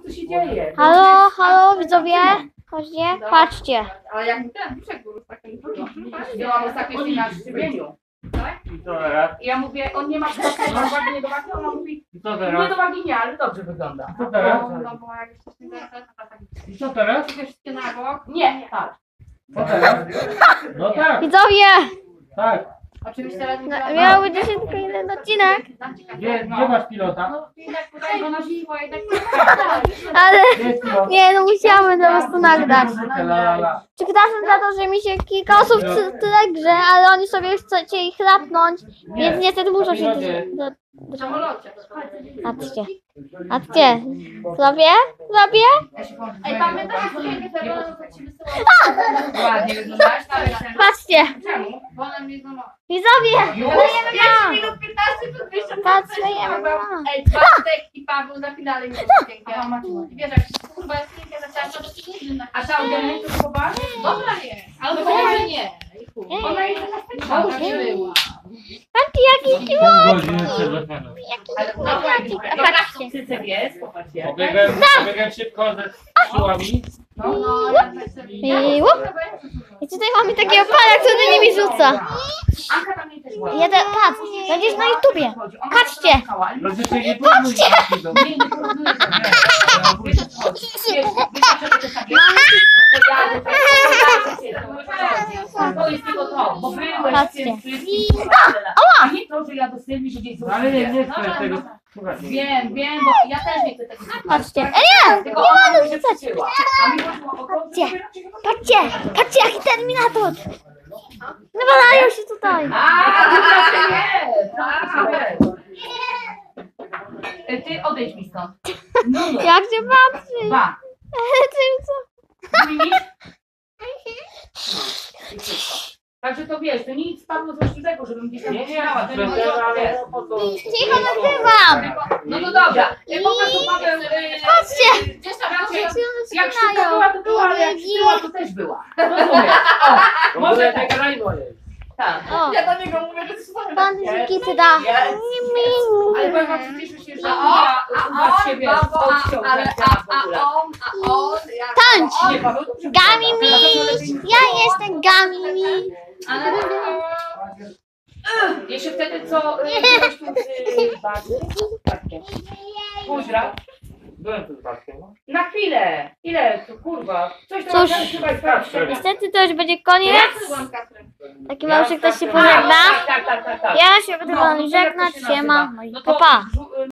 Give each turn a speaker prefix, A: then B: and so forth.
A: co się dzieje.
B: Halo, halo, widzowie? Chodźcie, patrzcie.
C: Ale jak mi ten duszek był takim dużo.
A: Ja mam ostatnio się na szczypieniu.
C: Tak?
D: I co teraz?
A: I ja mówię, on nie ma wagi, nie do wagi, ona mówi,
D: I co
A: nie
D: teraz?
A: do wagi nie, ale dobrze wygląda.
D: I co teraz?
C: No bo jak już coś nie zaraz, to
D: I co teraz?
C: wszystkie na bok.
A: Nie, tak.
D: Co teraz? No tak,
B: Widzowie,
D: tak.
C: Oczywiście teraz nie
B: miał być dzisiaj tylko jeden odcinek,
D: Gdzie masz pilota?
C: No i tak tutaj go na siłę i tak.
B: ale
D: Gdzie jest pilot?
B: nie, no musiałem po prostu nagrać.
D: Muzykę, la, la, la.
B: Przepraszam za to, że mi się kilka osób w tyle grze, ale oni sobie chcecie ich chlapnąć, więc niestety muszą się
C: W samolocie.
B: Patrzcie, patrzcie, zrobię? Zrobię?
C: Ej, pamiętasz, jak ci wysyłałam?
A: Ładnie wyglądasz, ale
B: Patrzcie,
A: czemu?
C: Bo ona mnie złamała.
B: widzowie,
A: Już?
B: lejemy
C: 5
B: na.
C: minut 15 to 200.
B: Patrz, lejemy na.
C: Ej, Bartek i Paweł za finale mi było pięknie. I wiesz, jak kurwa jest pięknie zaczęłam, to jest inna.
A: A ta ogarnia to chyba?
C: Dobra jest, ale może nie.
A: Ona jest taka była.
B: Patrzcie, jaki
D: Pół godziny przed zakonem.
B: patrzcie.
A: Cycek jest, popatrzcie.
D: Pobiegłem szybko ze siłami.
C: No, ja tak sobie...
B: Miło. I tutaj mamy takiego pana, który nimi rzuca.
A: Anka tam nie też ładnie.
B: Jeden, patrz, będziesz na YouTubie. Patrzcie.
D: No życzę nie porównuj takiego.
A: Nie, nie porównuję to, nie. Wiesz, czego to tak to jest tylko to, bo byłeś
B: Patrzcie.
A: w tym wszystkim, a nie to, że ja do Sylwii, że gdzieś
D: Ale nie
A: zrobię.
D: chcę tego słuchać.
A: Wiem, bo ja też nie chcę tego słuchać.
B: Patrzcie. Nie,
A: Tylko ona mi się przyczyła. A mi chodziło o to,
B: Patrzcie. Patrzcie, jaki terminator. Nawalają się tutaj.
A: Ty odejdź mi stąd. No,
B: Jak się patrzy.
A: Ba.
B: Tym co?
A: Widzisz? Także to wiesz, to nic Pawło złośliwego, żebym gdzieś tam
D: Nie, nie,
A: chciała. To nie chodzi o to,
D: ale po co?
B: Cicho nagrywam.
A: No to dobra. Po prostu Paweł...
B: Patrzcie.
A: Gdzieś tam jak
B: Zaczynają.
A: szybka była, to była, ale jak była, to też była. Rozumiem. O, może tak. Tak.
B: O,
C: Ja do niego mówię, że to jest
B: pan Kicy da.
A: Ale powiem wam, że cieszę się, że
C: A
A: ja z siebie odciął
C: ale
A: w ogóle.
C: on, jak
B: Tańcz.
A: Nie, Paweł, dobrze
B: Gami
A: wygląda.
B: mi. Ja jestem Gami mi.
C: ale
A: Jeszcze wtedy co byłeś tu z Bartkiem. Kuźra.
D: Byłem tu z Bartkiem, no.
A: Na chwilę. Ile? To kurwa. Coś tam
B: Cóż.
A: chyba jest prawda.
B: Niestety to już będzie koniec.
C: byłam Katryn.
B: Taki mały, że ktoś się pożegna.
A: Tak.
B: Ja się będę wam żegnać. Siema. No i pa.